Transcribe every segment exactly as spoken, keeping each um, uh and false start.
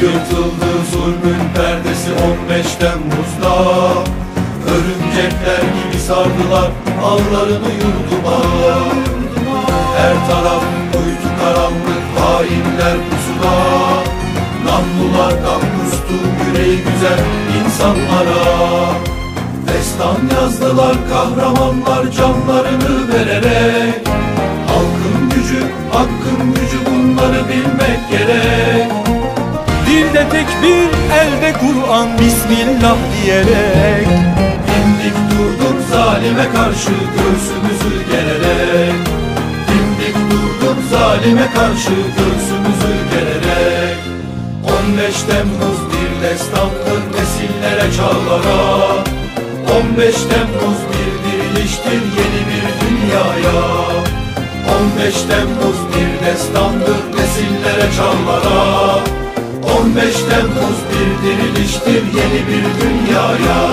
Yırtıldı zulmün perdesi on beş Temmuz'da. Örümcekler gibi sardılar ağlarını yurduma. Her taraf kuytu karanlık, hainler pusuda. Namlulardan kustu yüreği güzel insanlara. Destan yazdılar kahramanlar canlarını vererek. Halkın gücü, hakkın gücü, bunları bilmek gerek. Dilde tekbir, elde Kur'an, Bismillah diyerek Dimdik durduk zalime karşı göğsümüzü gererek. Dimdik durduk zalime karşı göğsümüzü gererek. on beş Temmuz bir destandır nesillere, çağlara. on beş Temmuz bir diriliştir yeni bir dünyaya. on beş Temmuz bir destandır nesillere, çağlara. on beş Temmuz bir diriliştir yeni bir dünyaya.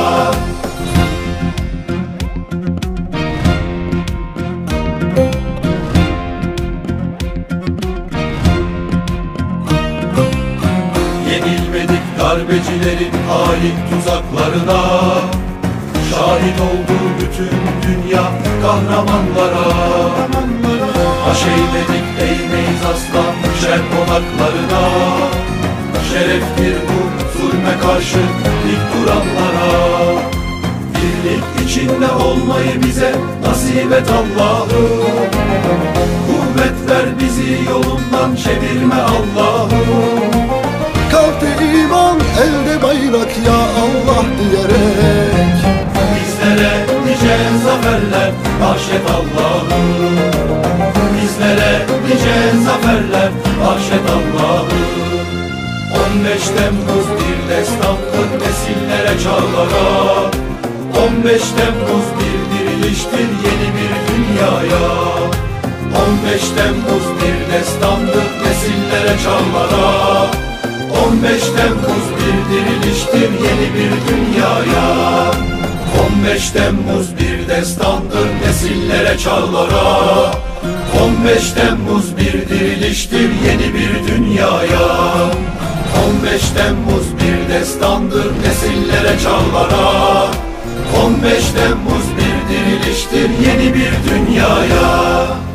Yenilmedik darbecilerin hain tuzaklarına. Şahit oldu bütün dünya kahramanlara. Baş eğmedik, eğmeyiz aslan şer konaklarına. Şereftir bu zulme karşı dik duranlara. Birlik içinde olmayı bize nasip et Allah'ım. Kuvvet ver bizi yolundan çevirme Allah'ım. Kalpte iman, elde bayrak ya Allah diyerek Bizlere nice zaferler bahşet Allah'ım. Bizlere nice zaferler bahşet Allah'ım. on beş Temmuz bir destandır nesillere, çağlara. on beş Temmuz bir diriliştir yeni bir dünyaya. on beş Temmuz bir destandır nesillere, çağlara. on beş Temmuz bir diriliştir yeni bir dünyaya. on beş Temmuz bir destandır nesillere, çağlara. on beş Temmuz bir diriliştir yeni bir dünyaya. on beş Temmuz bir destandır nesillere, çağlara. on beş Temmuz bir diriliştir yeni bir dünyaya.